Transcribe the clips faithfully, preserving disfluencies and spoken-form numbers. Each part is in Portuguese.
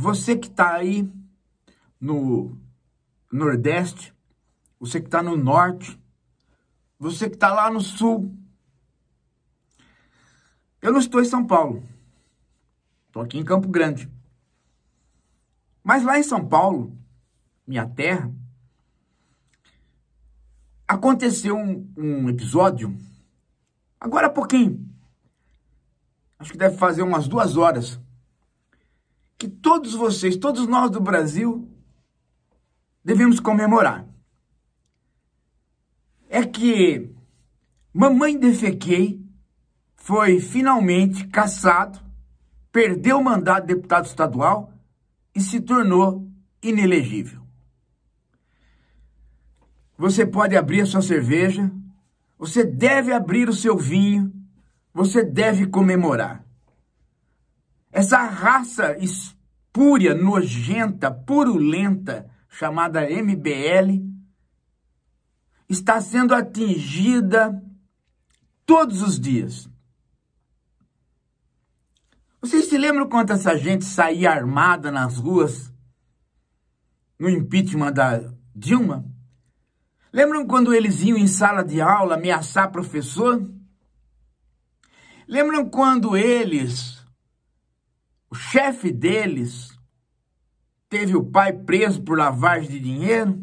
você que está aí no Nordeste, você que está no Norte, você que está lá no Sul. Eu não estou em São Paulo, estou aqui em Campo Grande. Mas lá em São Paulo, minha terra, aconteceu um, um episódio, agora há pouquinho, acho que deve fazer umas duas horas, que todos vocês, todos nós do Brasil, devemos comemorar. É que Mamãe Defequei foi finalmente cassado, perdeu o mandato de deputado estadual e se tornou inelegível. Você pode abrir a sua cerveja, você deve abrir o seu vinho, você deve comemorar. Essa raça espúria, nojenta, purulenta, chamada M B L, está sendo atingida todos os dias. Vocês se lembram quando essa gente saía armada nas ruas no impeachment da Dilma? Lembram quando eles iam em sala de aula ameaçar professor? Lembram quando eles, o chefe deles, teve o pai preso por lavagem de dinheiro?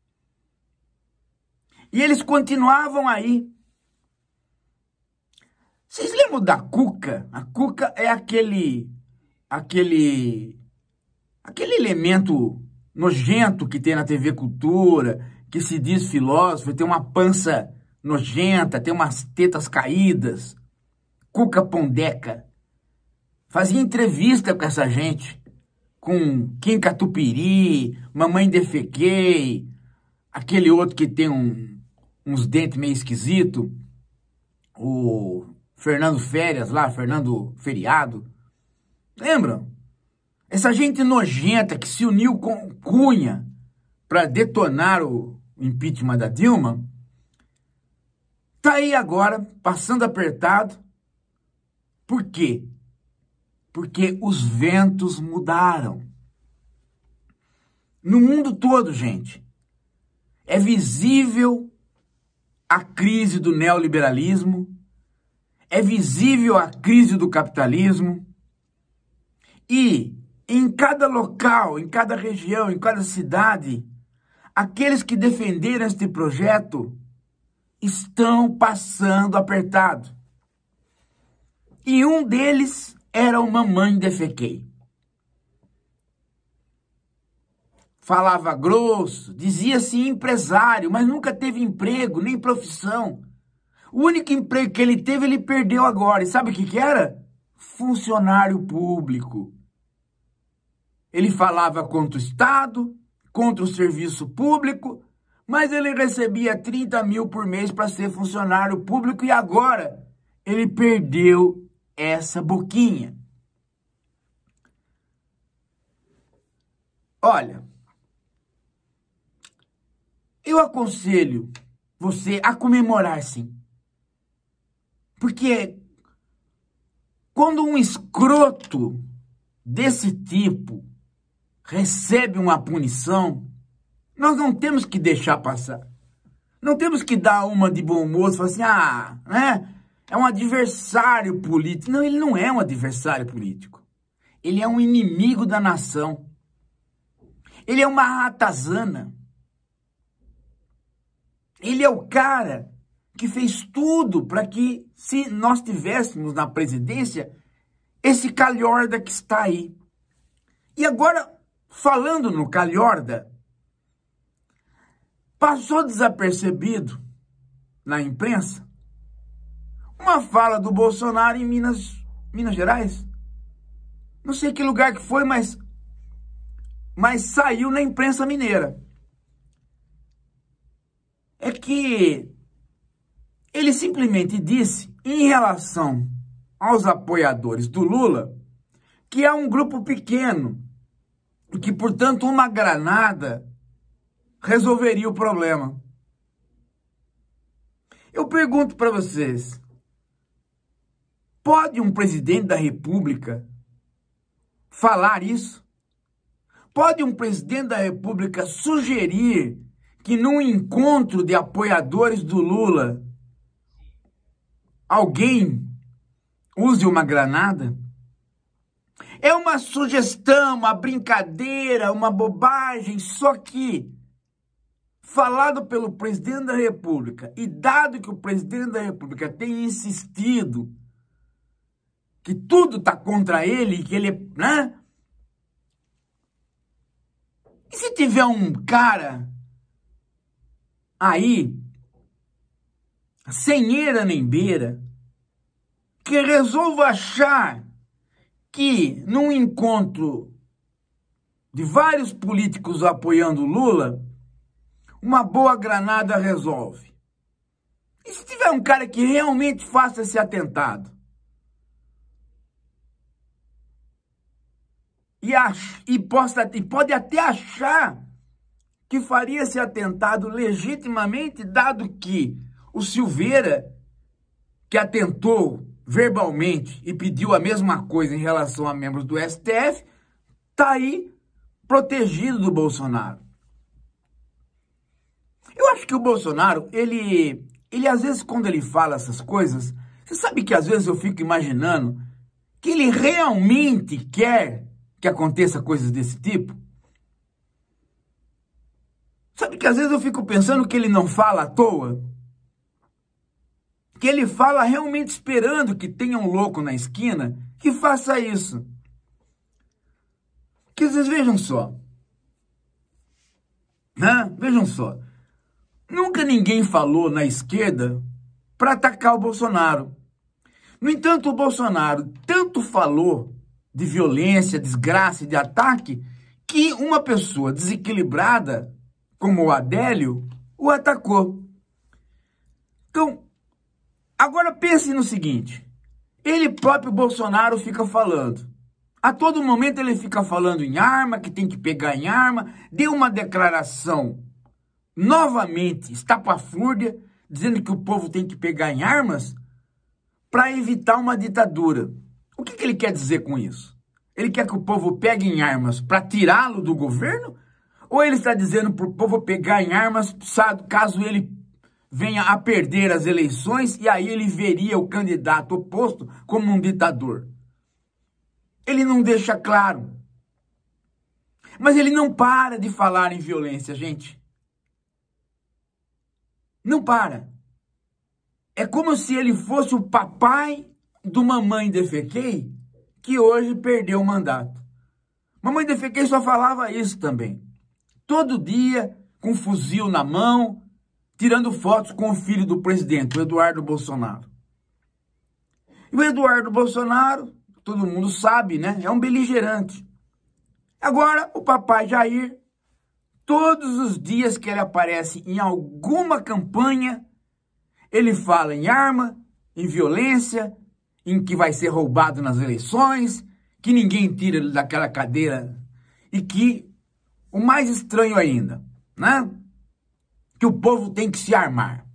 E eles continuavam aí. Vocês lembram da Cuca? A Cuca é aquele, aquele, aquele elemento nojento que tem na T V Cultura, que se diz filósofo, tem uma pança nojenta, tem umas tetas caídas. Cuca Pondeca. Fazia entrevista com essa gente, com Kim Catupiry, Mamãe Defequei, aquele outro que tem um, uns dentes meio esquisitos, o Fernando Férias lá, Fernando Feriado. Lembram? Essa gente nojenta que se uniu com Cunha para detonar o impeachment da Dilma, tá aí agora, passando apertado. Por quê? Porque os ventos mudaram. No mundo todo, gente, é visível a crise do neoliberalismo, é visível a crise do capitalismo, e em cada local, em cada região, em cada cidade, aqueles que defenderam este projeto estão passando apertado. E um deles era o Mamãe Defequei. Falava grosso, dizia-se empresário, mas nunca teve emprego, nem profissão. O único emprego que ele teve, ele perdeu agora. E sabe o que que era? Funcionário público. Ele falava contra o Estado, contra o serviço público, mas ele recebia trinta mil por mês para ser funcionário público e agora ele perdeu essa boquinha. Olha, eu aconselho você a comemorar, sim. Porque quando um escroto desse tipo recebe uma punição, nós não temos que deixar passar. Não temos que dar uma de bom moço, falar assim, ah, né? É um adversário político. Não, ele não é um adversário político. Ele é um inimigo da nação. Ele é uma ratazana. Ele é o cara que fez tudo para que, se nós tivéssemos na presidência, esse calhorda que está aí. E agora, falando no calhorda, passou desapercebido na imprensa uma fala do Bolsonaro em Minas, Minas Gerais. Não sei que lugar que foi, mas, mas saiu na imprensa mineira. É que ele simplesmente disse, em relação aos apoiadores do Lula, que é um grupo pequeno, e que, portanto, uma granada resolveria o problema. Eu pergunto para vocês, pode um presidente da República falar isso? Pode um presidente da República sugerir que num encontro de apoiadores do Lula, alguém use uma granada? É uma sugestão, uma brincadeira, uma bobagem, só que falado pelo presidente da República, e dado que o presidente da República tem insistido que tudo está contra ele, que ele, né? E se tiver um cara aí, sem eira nem beira, que resolva achar que num encontro de vários políticos apoiando Lula, uma boa granada resolve? E se tiver um cara que realmente faça esse atentado? E, ach, e, possa, e pode até achar que faria esse atentado legitimamente, dado que o Silveira, que atentou verbalmente e pediu a mesma coisa em relação a membros do S T F, está aí protegido do Bolsonaro. Eu acho que o Bolsonaro, ele, ele às vezes quando ele fala essas coisas, você sabe que às vezes eu fico imaginando que ele realmente quer que aconteça coisas desse tipo? Sabe que às vezes eu fico pensando que ele não fala à toa? Que ele fala realmente esperando que tenha um louco na esquina que faça isso. Que vocês vejam só. Né? Vejam só. Nunca ninguém falou na esquerda para atacar o Bolsonaro. No entanto, o Bolsonaro tanto falou de violência, desgraça e de ataque, que uma pessoa desequilibrada, como o Adélio, o atacou. Então, agora pense no seguinte, ele próprio, Bolsonaro, fica falando. A todo momento ele fica falando em arma, que tem que pegar em arma, deu uma declaração, novamente, estapafúrdia, dizendo que o povo tem que pegar em armas para evitar uma ditadura. O que, que ele quer dizer com isso? Ele quer que o povo pegue em armas para tirá-lo do governo? Ou ele está dizendo para o povo pegar em armas caso ele venha a perder as eleições e aí ele veria o candidato oposto como um ditador? Ele não deixa claro. Mas ele não para de falar em violência, gente. Não para. É como se ele fosse o papai do Mamãe Defequei, que hoje perdeu o mandato. Mamãe Defequei só falava isso também. Todo dia, com um fuzil na mão, tirando fotos com o filho do presidente, o Eduardo Bolsonaro. E o Eduardo Bolsonaro, todo mundo sabe, né? É um beligerante. Agora, o papai Jair, todos os dias que ele aparece em alguma campanha, ele fala em arma, em violência, em que vai ser roubado nas eleições, que ninguém tira ele daquela cadeira e que, o mais estranho ainda, né? Que o povo tem que se armar.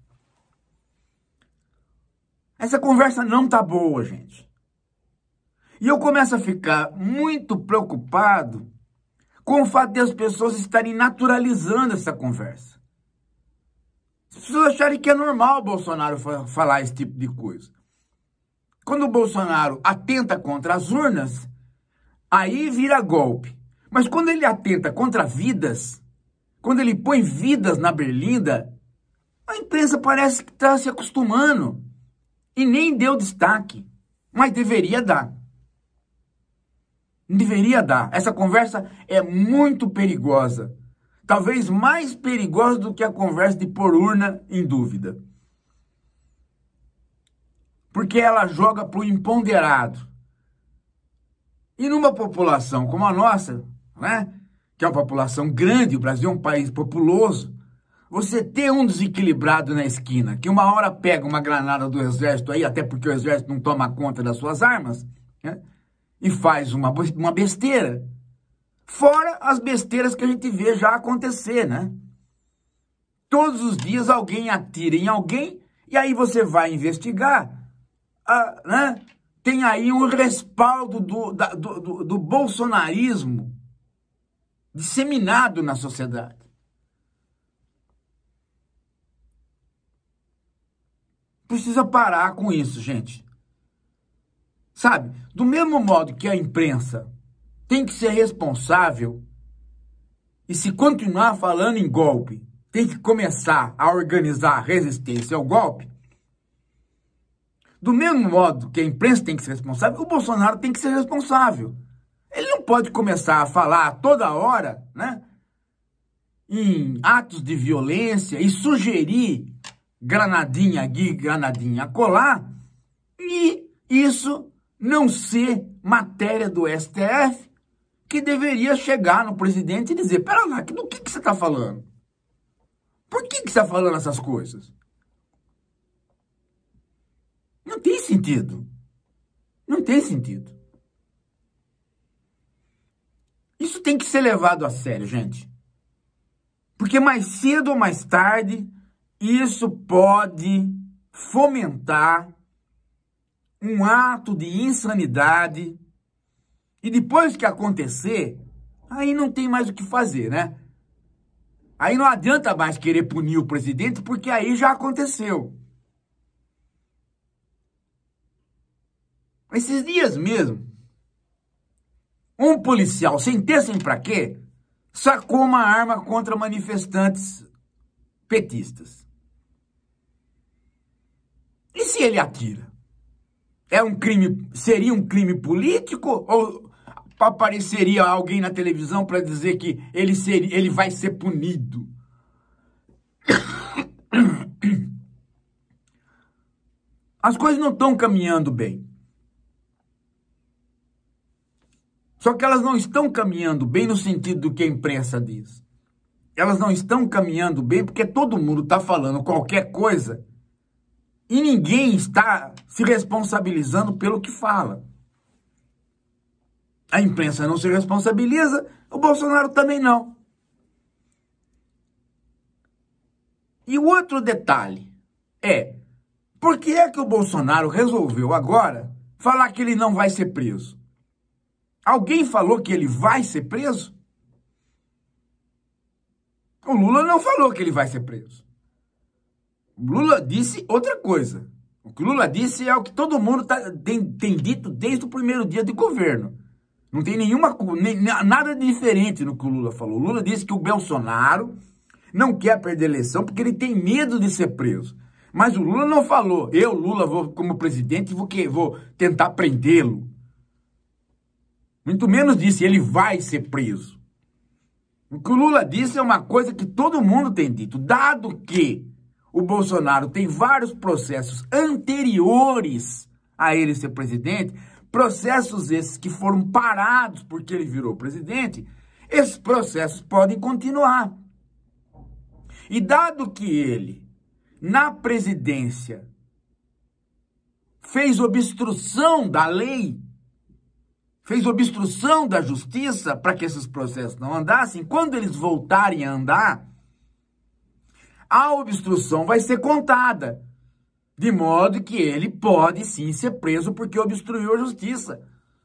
Essa conversa não tá boa, gente. E eu começo a ficar muito preocupado com o fato de as pessoas estarem naturalizando essa conversa. As pessoas acharem que é normal o Bolsonaro falar esse tipo de coisa. Quando o Bolsonaro atenta contra as urnas, aí vira golpe. Mas quando ele atenta contra vidas, quando ele põe vidas na berlinda, a imprensa parece que está se acostumando. E nem deu destaque. Mas deveria dar. Deveria dar. Essa conversa é muito perigosa. Talvez mais perigosa do que a conversa de pôr urna em dúvida. Porque ela joga para o imponderado. E numa população como a nossa, né, que é uma população grande, o Brasil é um país populoso, você ter um desequilibrado na esquina, que uma hora pega uma granada do exército aí, até porque o exército não toma conta das suas armas, né, e faz uma, uma besteira. Fora as besteiras que a gente vê já acontecer, né? Todos os dias alguém atira em alguém, e aí você vai investigar. Ah, né? Tem aí um respaldo do, da, do, do, do bolsonarismo disseminado na sociedade. Precisa parar com isso, gente. Sabe, do mesmo modo que a imprensa tem que ser responsável, e se continuar falando em golpe, tem que começar a organizar a resistência ao golpe, do mesmo modo que a imprensa tem que ser responsável, o Bolsonaro tem que ser responsável. Ele não pode começar a falar toda hora, né, em atos de violência e sugerir granadinha aqui, granadinha acolá, e isso não ser matéria do S T F, que deveria chegar no presidente e dizer, pera lá, do que, que você está falando? Por que, que você está falando essas coisas? Não tem sentido. Não tem sentido. Isso tem que ser levado a sério, gente. Porque mais cedo ou mais tarde, isso pode fomentar um ato de insanidade. E depois que acontecer, aí não tem mais o que fazer, né? Aí não adianta mais querer punir o presidente, porque aí já aconteceu. Esses dias mesmo, um policial, sem ter sem pra quê, sacou uma arma contra manifestantes petistas. E se ele atira? É um crime, seria um crime político ou apareceria alguém na televisão para dizer que ele, seria, ele vai ser punido? As coisas não estão caminhando bem. Só que elas não estão caminhando bem no sentido do que a imprensa diz. Elas não estão caminhando bem porque todo mundo está falando qualquer coisa e ninguém está se responsabilizando pelo que fala. A imprensa não se responsabiliza, o Bolsonaro também não. E o outro detalhe é, por que é que o Bolsonaro resolveu agora falar que ele não vai ser preso? Alguém falou que ele vai ser preso? O Lula não falou que ele vai ser preso. O Lula disse outra coisa. O que o Lula disse é o que todo mundo tá, tem, tem dito desde o primeiro dia de governo. Não tem nenhuma, nem, nada de diferente no que o Lula falou. O Lula disse que o Bolsonaro não quer perder a eleição porque ele tem medo de ser preso. Mas o Lula não falou, eu, Lula, vou como presidente, vou, que, vou tentar prendê-lo. Muito menos disse, ele vai ser preso. O que o Lula disse é uma coisa que todo mundo tem dito. Dado que o Bolsonaro tem vários processos anteriores a ele ser presidente, processos esses que foram parados porque ele virou presidente, esses processos podem continuar. E dado que ele, na presidência, fez obstrução da lei, fez obstrução da justiça para que esses processos não andassem, quando eles voltarem a andar, a obstrução vai ser contada, de modo que ele pode sim ser preso porque obstruiu a justiça.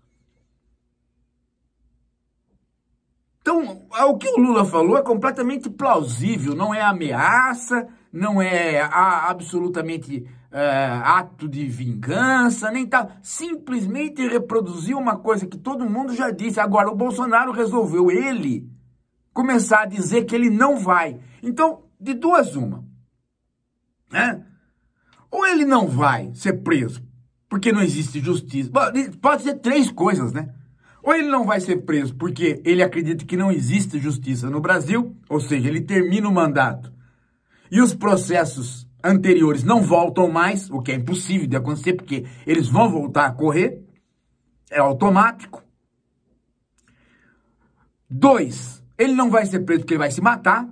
Então, o que o Lula falou é completamente plausível, não é ameaça, não é a, absolutamente é, ato de vingança, nem tal. Simplesmente reproduziu uma coisa que todo mundo já disse. Agora, o Bolsonaro resolveu, ele, começar a dizer que ele não vai. Então, de duas uma, né? Ou ele não vai ser preso, porque não existe justiça. Pode ser três coisas, né? Ou ele não vai ser preso porque ele acredita que não existe justiça no Brasil, ou seja, ele termina o mandato e os processos anteriores não voltam mais, o que é impossível de acontecer, porque eles vão voltar a correr, é automático. Dois, ele não vai ser preso porque ele vai se matar.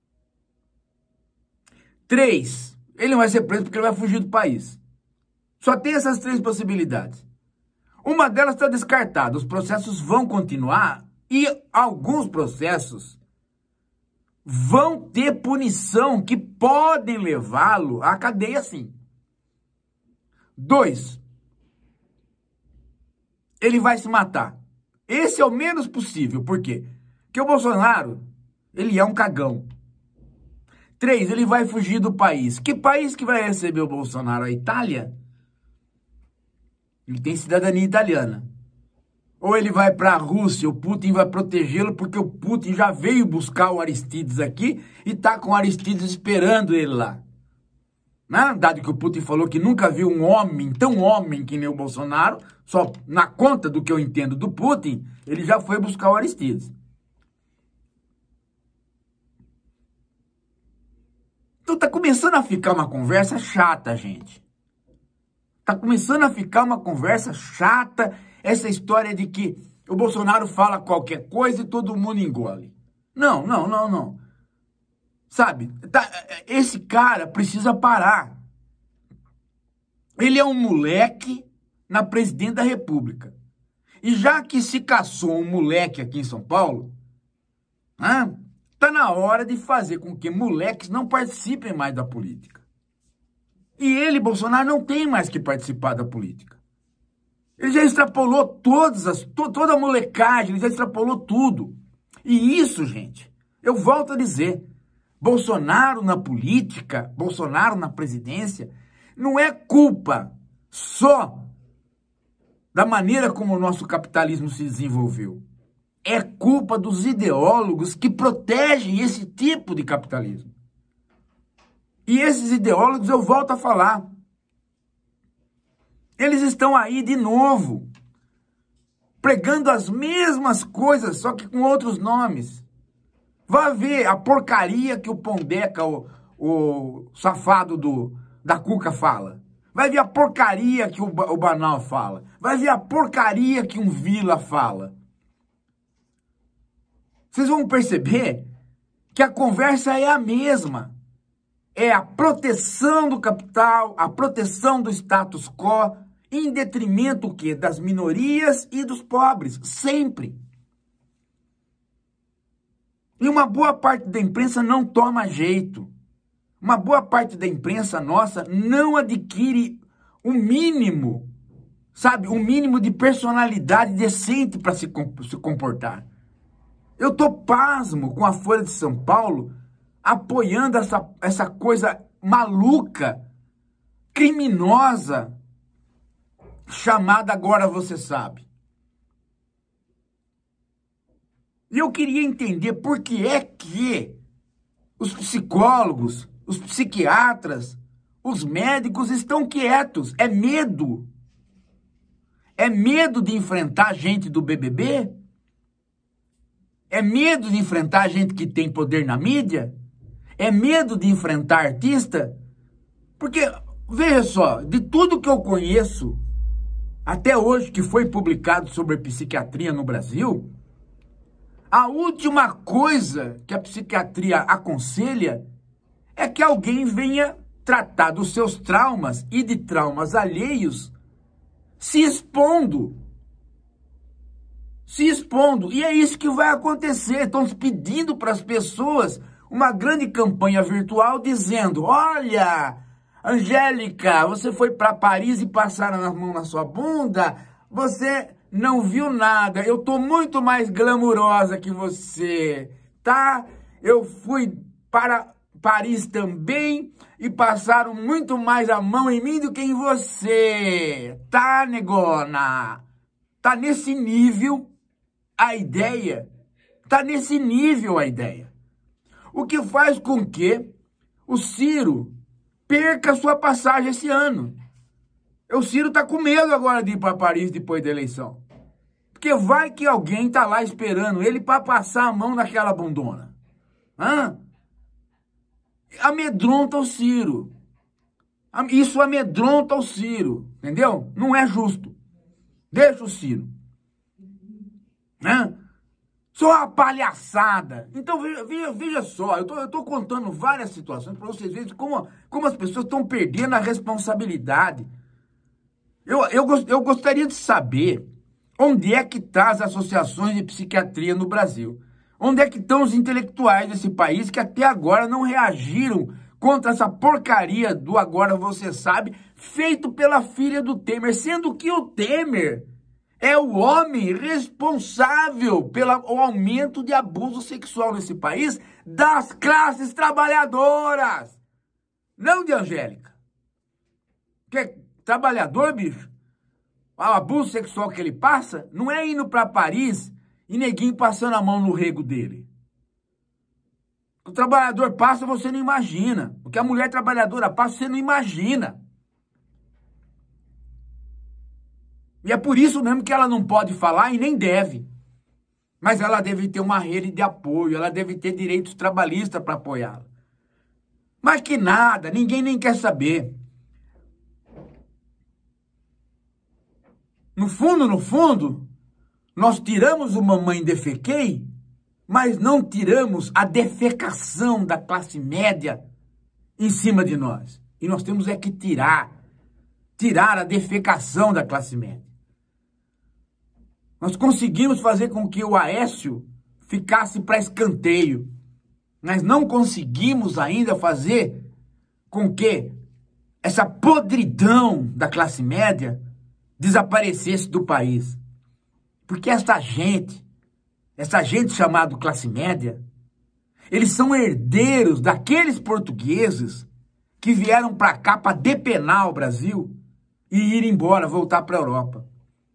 Três, ele não vai ser preso porque ele vai fugir do país. Só tem essas três possibilidades. Uma delas está descartada, os processos vão continuar e alguns processos vão ter punição que podem levá-lo à cadeia, sim. Dois, ele vai se matar. Esse é o menos possível, por quê? que o Bolsonaro, ele é um cagão. Três, ele vai fugir do país. Que país que vai receber o Bolsonaro? A Itália? Ele tem cidadania italiana. Ou ele vai para a Rússia, o Putin vai protegê-lo, porque o Putin já veio buscar o Aristides aqui e tá com o Aristides esperando ele lá. Né? Dado que o Putin falou que nunca viu um homem, tão homem que nem o Bolsonaro, só na conta do que eu entendo do Putin, ele já foi buscar o Aristides. Então tá começando a ficar uma conversa chata, gente. Tá começando a ficar uma conversa chata, essa história de que o Bolsonaro fala qualquer coisa e todo mundo engole. Não, não, não, não. Sabe, tá, esse cara precisa parar. Ele é um moleque na presidente da República. E já que se caçou um moleque aqui em São Paulo, né, tá na hora de fazer com que moleques não participem mais da política. E ele, Bolsonaro, não tem mais que participar da política. Ele já extrapolou todas as, to, toda a molecagem, ele já extrapolou tudo. E isso, gente, eu volto a dizer, Bolsonaro na política, Bolsonaro na presidência, não é culpa só da maneira como o nosso capitalismo se desenvolveu. É culpa dos ideólogos que protegem esse tipo de capitalismo. E esses ideólogos, eu volto a falar, eles estão aí de novo, pregando as mesmas coisas, só que com outros nomes. Vá ver a porcaria que o Pondeca, o, o safado do, da Cuca fala. Vai ver a porcaria que o, o Banal fala. Vai ver a porcaria que um Vila fala. Vocês vão perceber que a conversa é a mesma. É a proteção do capital, a proteção do status quo, em detrimento o quê? Das minorias e dos pobres, sempre. E uma boa parte da imprensa não toma jeito. Uma boa parte da imprensa nossa não adquire o mínimo, sabe, o mínimo de personalidade decente para se, se comportar. Eu tô pasmo com a Folha de São Paulo apoiando essa, essa coisa maluca, criminosa, chamada Agora Você Sabe. E eu queria entender por que é que os psicólogos, os psiquiatras, os médicos estão quietos. É medo. É medo de enfrentar gente do B B B? É medo de enfrentar gente que tem poder na mídia? É medo de enfrentar artista? Porque, veja só, de tudo que eu conheço, até hoje que foi publicado sobre psiquiatria no Brasil, a última coisa que a psiquiatria aconselha é que alguém venha tratar dos seus traumas e de traumas alheios se expondo. Se expondo. E é isso que vai acontecer. Estão pedindo para as pessoas uma grande campanha virtual dizendo: olha, Angélica, você foi para Paris e passaram a mão na sua bunda, você não viu nada, eu tô muito mais glamurosa que você, tá? Eu fui para Paris também e passaram muito mais a mão em mim do que em você, tá, negona? Tá nesse nível a ideia, tá nesse nível a ideia. O que faz com que o Ciro perca sua passagem esse ano. O Ciro tá com medo agora de ir para Paris depois da eleição. Porque vai que alguém tá lá esperando ele para passar a mão naquela bundona. Hã? Amedronta o Ciro. Isso amedronta o Ciro, entendeu? Não é justo. Deixa o Ciro. Hã? Só uma palhaçada. Então, veja, veja só, eu tô, eu tô contando várias situações para vocês verem como, como as pessoas estão perdendo a responsabilidade. Eu, eu, eu gostaria de saber onde é que estão as associações de psiquiatria no Brasil. Onde é que estão os intelectuais desse país que até agora não reagiram contra essa porcaria do Agora Você Sabe, feito pela filha do Temer, sendo que o Temer É o homem responsável pelo aumento de abuso sexual nesse país das classes trabalhadoras. Não de Angélica. Porque trabalhador, bicho, o abuso sexual que ele passa não é indo para Paris e neguinho passando a mão no rego dele. O trabalhador passa, você não imagina. O que a mulher trabalhadora passa, você não imagina. E é por isso mesmo que ela não pode falar e nem deve. Mas ela deve ter uma rede de apoio, ela deve ter direitos trabalhistas para apoiá-la. Mas que nada, ninguém nem quer saber. No fundo, no fundo, nós tiramos o mamãe defequei, mas não tiramos a defecação da classe média em cima de nós. E nós temos é que tirar, tirar a defecação da classe média. Nós conseguimos fazer com que o Aécio ficasse para escanteio, mas não conseguimos ainda fazer com que essa podridão da classe média desaparecesse do país. Porque essa gente, essa gente chamada classe média, eles são herdeiros daqueles portugueses que vieram para cá para depenar o Brasil e ir embora, voltar para a Europa.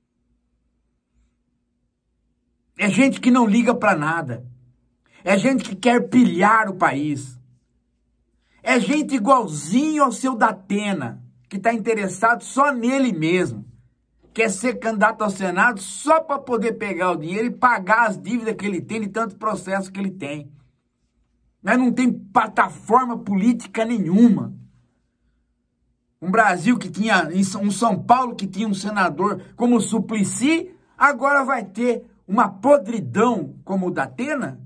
É gente que não liga para nada. É gente que quer pilhar o país. É gente igualzinho ao seu Datena, que está interessado só nele mesmo. Quer ser candidato ao Senado só para poder pegar o dinheiro e pagar as dívidas que ele tem de tanto processo que ele tem. Mas não tem plataforma política nenhuma. Um Brasil que tinha, um São Paulo que tinha um senador como o Suplicy, agora vai ter uma podridão como o Datena?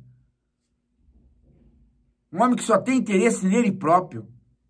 Um homem que só tem interesse nele próprio.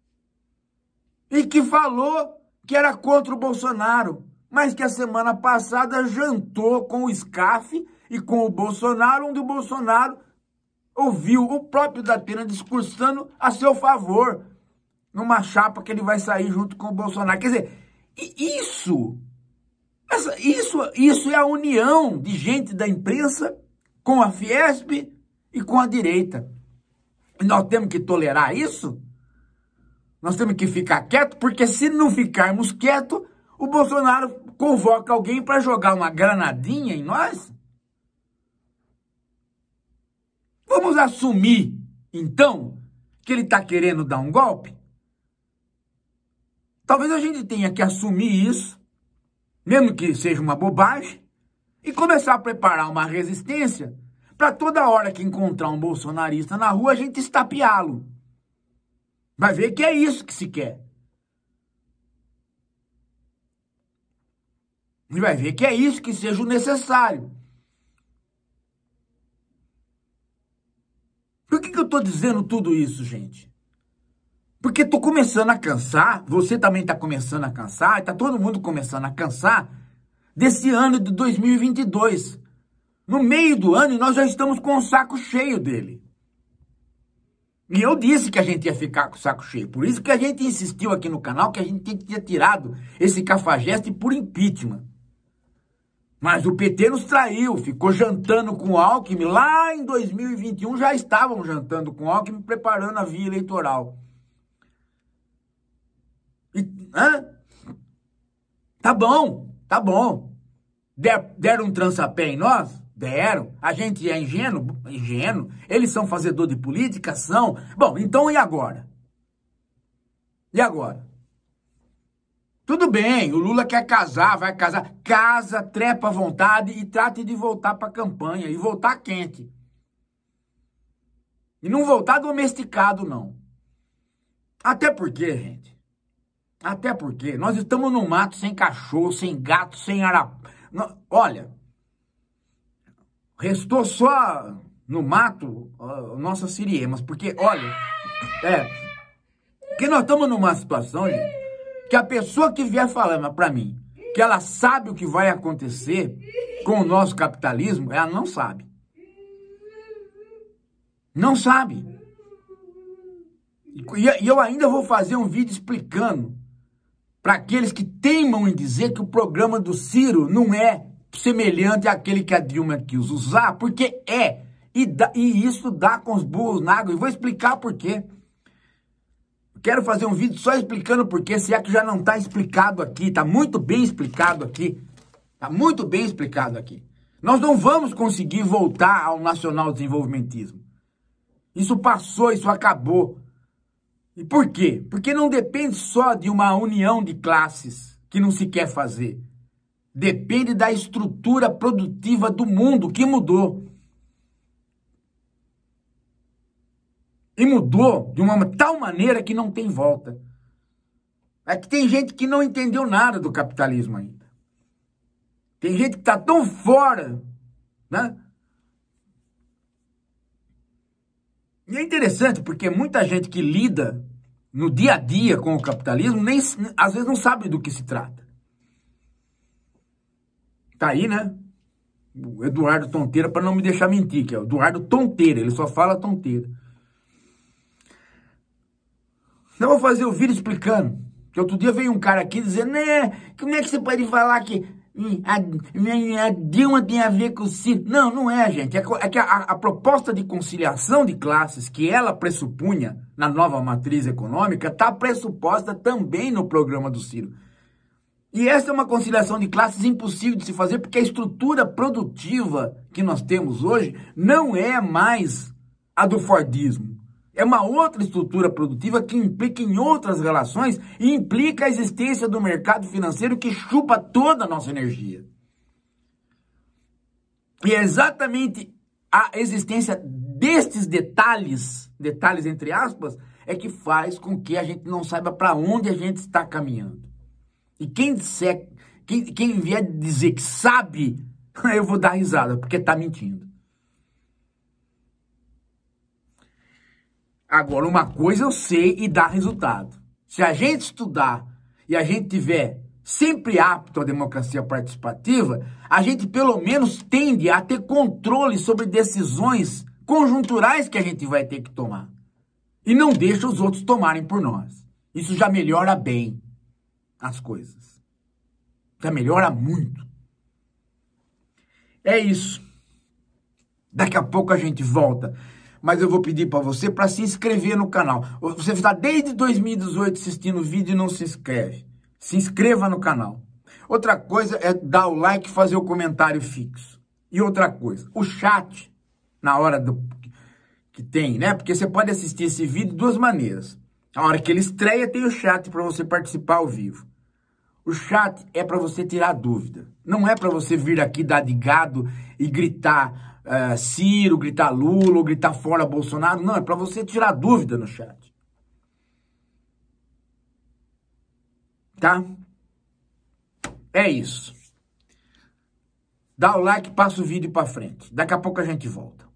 E que falou que era contra o Bolsonaro, mas que a semana passada jantou com o Scaff e com o Bolsonaro, onde o Bolsonaro ouviu o próprio Datena discursando a seu favor, numa chapa que ele vai sair junto com o Bolsonaro. Quer dizer, isso, essa, isso, isso é a união de gente da imprensa com a Fiesp e com a direita. E nós temos que tolerar isso? Nós temos que ficar quieto, porque se não ficarmos quietos, o Bolsonaro convoca alguém para jogar uma granadinha em nós? Vamos assumir, então, que ele está querendo dar um golpe? Talvez a gente tenha que assumir isso, mesmo que seja uma bobagem, e começar a preparar uma resistência para toda hora que encontrar um bolsonarista na rua, a gente estapeá-lo. Vai ver que é isso que se quer. E vai ver que é isso que seja o necessário. Por que que eu estou dizendo tudo isso, gente? Porque estou começando a cansar, você também está começando a cansar, está todo mundo começando a cansar desse ano de dois mil e vinte e dois. No meio do ano, nós já estamos com o saco cheio dele. E eu disse que a gente ia ficar com o saco cheio. Por isso que a gente insistiu aqui no canal que a gente tinha tirado esse cafajeste por impeachment. Mas o P T nos traiu, ficou jantando com o Alckmin. Lá em dois mil e vinte e um já estavam jantando com o Alckmin, preparando a via eleitoral. E, hã? Tá bom, tá bom. Der, deram um trança-pé em nós? Deram. A gente é ingênuo? Ingênuo. Eles são fazedor de política? São. Bom, então e agora? E agora? Tudo bem, o Lula quer casar, vai casar. Casa, trepa à vontade e trate de voltar para a campanha. E voltar quente. E não voltar domesticado, não. Até porque, gente, até porque nós estamos no mato sem cachorro, sem gato, sem arapuca. Olha, restou só no mato uh, nossas siriemas, porque, olha, é, porque nós estamos numa situação, gente, que a pessoa que vier falando para mim que ela sabe o que vai acontecer com o nosso capitalismo, ela não sabe. Não sabe. E eu ainda vou fazer um vídeo explicando para aqueles que teimam em dizer que o programa do Ciro não é semelhante àquele que a Dilma quis usar, porque é, e, dá, e isso dá com os burros na água, e vou explicar por quê. Quero fazer um vídeo só explicando por quê, se é que já não está explicado aqui, está muito bem explicado aqui, está muito bem explicado aqui. Nós não vamos conseguir voltar ao nacional desenvolvimentismo. Isso passou, isso acabou. E por quê? Porque não depende só de uma união de classes que não se quer fazer. Depende da estrutura produtiva do mundo que mudou. E mudou de uma tal maneira que não tem volta. É que tem gente que não entendeu nada do capitalismo ainda. Tem gente que está tão fora, né? E é interessante porque muita gente que lida no dia a dia com o capitalismo, nem, às vezes não sabe do que se trata. Tá aí, né? O Eduardo Tonteira, para não me deixar mentir, que é o Eduardo Tonteira, ele só fala tonteira. Então eu vou fazer o vídeo explicando. Que outro dia veio um cara aqui dizendo, né, como é que você pode falar que a, a, a Dilma tem a ver com o Ciro? Não, não é, gente. É, é que a, a proposta de conciliação de classes que ela pressupunha na nova matriz econômica está pressuposta também no programa do Ciro. E essa é uma conciliação de classes impossível de se fazer porque a estrutura produtiva que nós temos hoje não é mais a do Fordismo. É uma outra estrutura produtiva que implica em outras relações e implica a existência do mercado financeiro que chupa toda a nossa energia. E é exatamente a existência destes detalhes, detalhes entre aspas, é que faz com que a gente não saiba para onde a gente está caminhando. E quem disser, quem, quem vier dizer que sabe, eu vou dar risada, porque está mentindo. Agora, uma coisa eu sei e dá resultado. Se a gente estudar e a gente tiver sempre apto à democracia participativa, a gente pelo menos tende a ter controle sobre decisões conjunturais que a gente vai ter que tomar. E não deixa os outros tomarem por nós. Isso já melhora bem as coisas. Já melhora muito. É isso. Daqui a pouco a gente volta. Mas eu vou pedir para você para se inscrever no canal. Você está desde dois mil e dezoito assistindo o vídeo e não se inscreve. Se inscreva no canal. Outra coisa é dar o like e fazer o comentário fixo. E outra coisa, o chat, na hora do, que tem, né? Porque você pode assistir esse vídeo de duas maneiras. A hora que ele estreia, tem o chat para você participar ao vivo. O chat é para você tirar dúvida. Não é para você vir aqui dar de gado e gritar uh, Ciro, gritar Lula, ou gritar fora Bolsonaro. Não, é para você tirar dúvida no chat. Tá? É isso. Dá o like, passa o vídeo para frente. Daqui a pouco a gente volta.